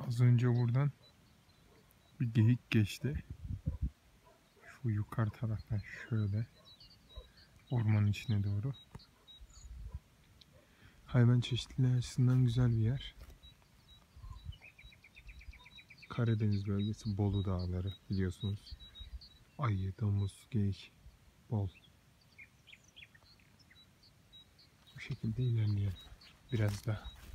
Az önce buradan bir geyik geçti. Şu yukarı taraftan şöyle ormanın içine doğru. Hayvan çeşitliliği açısından güzel bir yer. Karadeniz bölgesi, Bolu Dağları biliyorsunuz. Ayı, domuz, geyik bol. Bu şekilde ilerleyelim biraz daha.